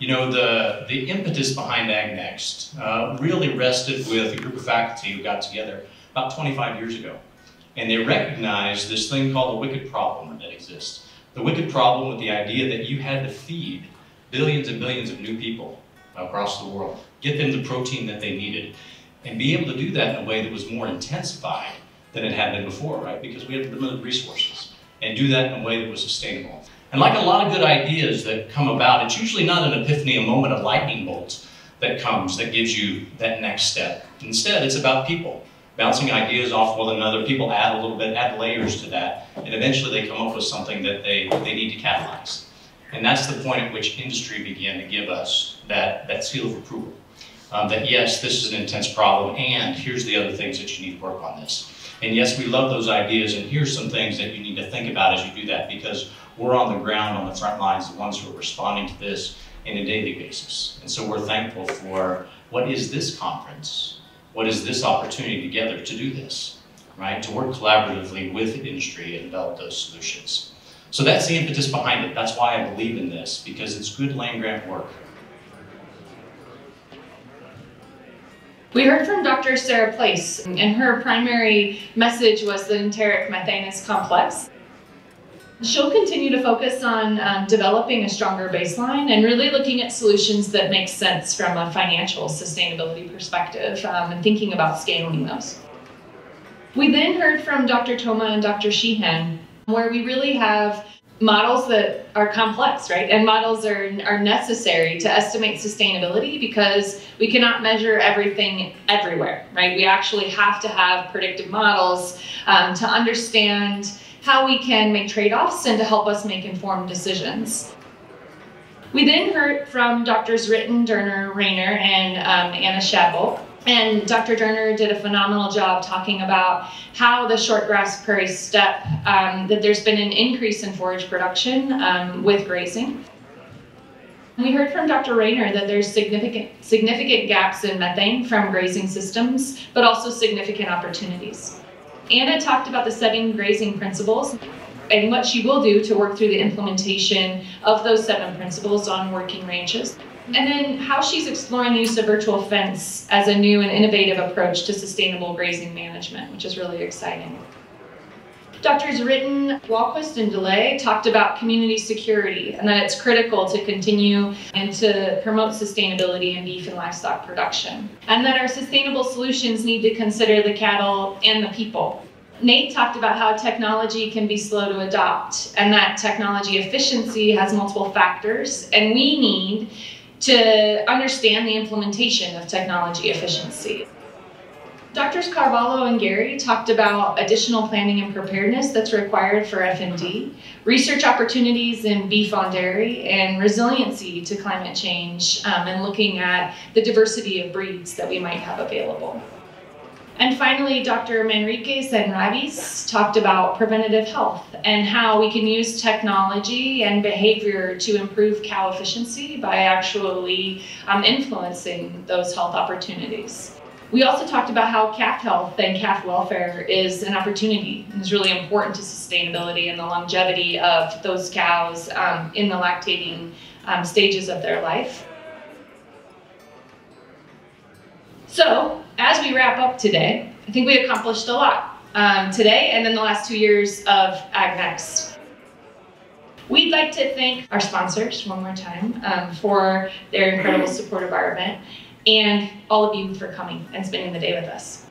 You know, the impetus behind AgNext really rested with a group of faculty who got together about 25 years ago. And they recognized this thing called the wicked problem that exists. The wicked problem with the idea that you had to feed billions and billions of new people across the world, get them the protein that they needed, and be able to do that in a way that was more intensified than it had been before, right? Because we had limited resources, and do that in a way that was sustainable. And like a lot of good ideas that come about, it's usually not an epiphany, a moment of lightning bolt that comes that gives you that next step. Instead, it's about people bouncing ideas off one another. People add a little bit, add layers to that, and eventually they come up with something that they need to catalyze. And that's the point at which industry began to give us that seal of approval. That yes, this is an intense problem, and here's the other things that you need to work on this. And yes, we love those ideas, and here's some things that you need to think about as you do that, because we're on the ground, on the front lines, the ones who are responding to this on a daily basis. And so we're thankful for what is this conference? What is this opportunity together to do this, right? To work collaboratively with industry and develop those solutions. So that's the impetus behind it. That's why I believe in this, because it's good land-grant work. We heard from Dr. Sarah Place, and her primary message was the enteric methane is complex. She'll continue to focus on developing a stronger baseline and really looking at solutions that make sense from a financial sustainability perspective and thinking about scaling those. We then heard from Dr. Thoma and Dr. Sheehan, where we really have models that are complex, right? And models are necessary to estimate sustainability because we cannot measure everything everywhere, right? We actually have to have predictive models to understand how we can make trade-offs and to help us make informed decisions. We then heard from Drs. Ritten, Derner, Rayner, and Anna Shadbolt. And Dr. Derner did a phenomenal job talking about how the shortgrass prairie steppe, that there's been an increase in forage production with grazing. We heard from Dr. Rayner that there's significant gaps in methane from grazing systems, but also significant opportunities. Anna talked about the 7 grazing principles and what she will do to work through the implementation of those 7 principles on working ranges. And then how she's exploring the use of virtual fence as a new and innovative approach to sustainable grazing management, which is really exciting. Drs. Ritten, Walquist, and DeLay talked about community security and that it's critical to continue and to promote sustainability in beef and livestock production. And that our sustainable solutions need to consider the cattle and the people. Nate talked about how technology can be slow to adopt and that technology efficiency has multiple factors, and we need to understand the implementation of technology efficiency. Drs. Carvalho and Gary talked about additional planning and preparedness that's required for FMD, research opportunities in beef on dairy, and resiliency to climate change, and looking at the diversity of breeds that we might have available. And finally, Dr. Manriquez and Ravis talked about preventative health and how we can use technology and behavior to improve cow efficiency by actually influencing those health opportunities. We also talked about how calf health and calf welfare is an opportunity and is really important to sustainability and the longevity of those cows in the lactating stages of their life. So, as we wrap up today, I think we accomplished a lot today and in the last 2 years of AgNext. We'd like to thank our sponsors one more time for their incredible support of our event, and all of you for coming and spending the day with us.